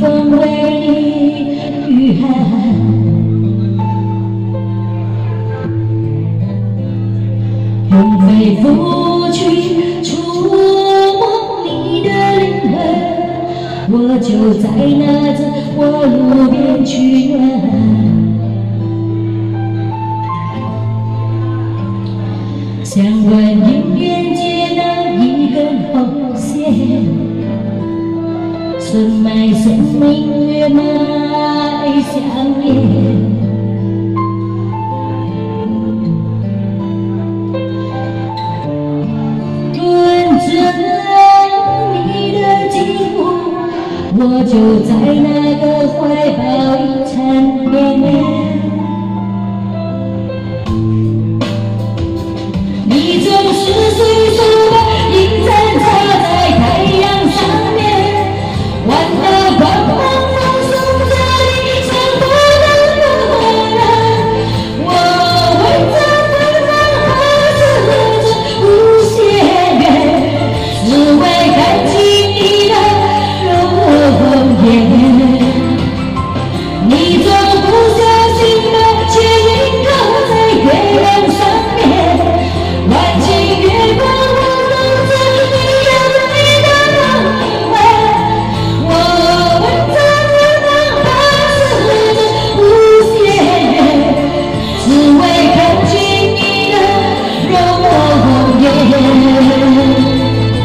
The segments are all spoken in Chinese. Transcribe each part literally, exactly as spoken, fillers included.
风为你御寒。用肺腑去触摸你的灵魂，我就在那着我路边取暖。 想问姻缘界那一根红线，深埋生命月埋相连。论证你的肌肤，我就在那个怀抱里缠绵。 你总是随手把银簪插在太阳上面，万道光芒放送着你闪过的波澜。我会在远方发射着无限远，只为看清你的容颜。你总不小心的却映照在月亮上面。 万顷月光舞动着你优美的容颜，我们在远方发射着无限远，只为看清你的容颜。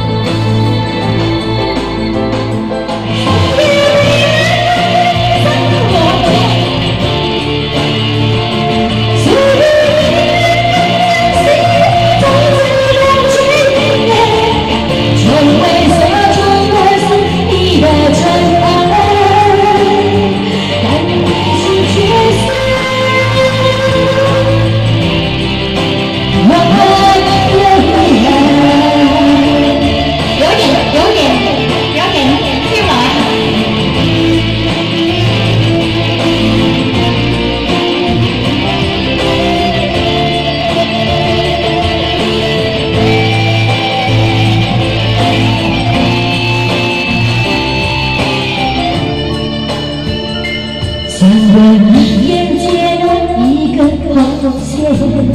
想问你眼界的一根红线，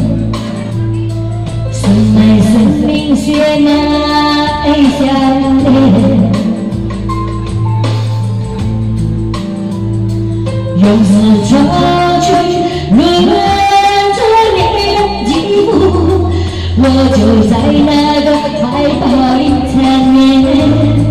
深埋生命血脉相连，用丝绸去润着你的肌肤，我就在那个怀抱里缠绵。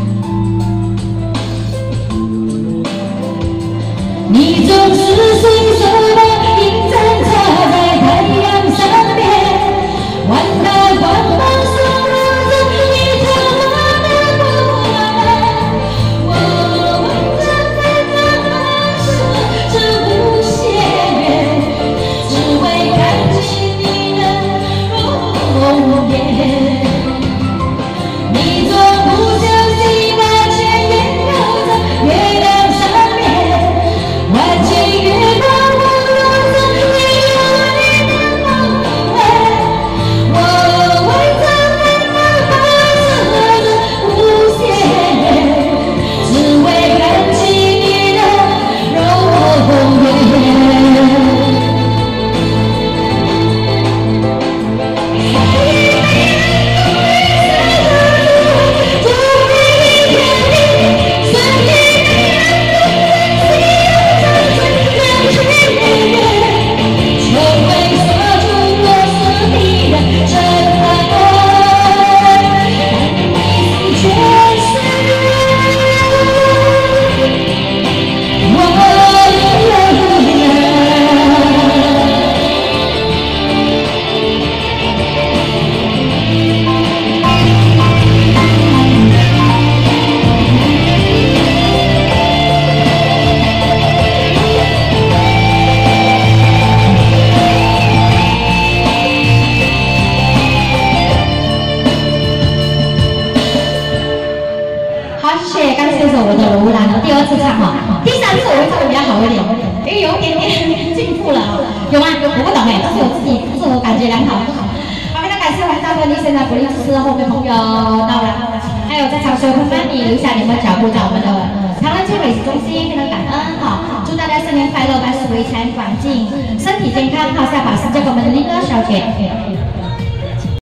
你总是随手把银簪插在太阳上面，万道光芒送入着你透亮的波澜。我们在远方发射着无限远，只为看清你的容颜。你总不小心把千言绕在月亮上面。 万顷月光舞动着你优美的容颜，我会在远方发射着无限远，只为看清你的容颜。 有吗？我不懂哎，但是我自己自我感觉良好。好，非常感谢我们大哥，你现在鼓励支持后面朋友到了，还有在场所有朋友们，你留下你们的脚步在我们的长乐湾区美食中心，非常感恩哈，祝大家新年快乐，万事如意，财源广进，身体健康，好，下把时交给我们的林哥小姐。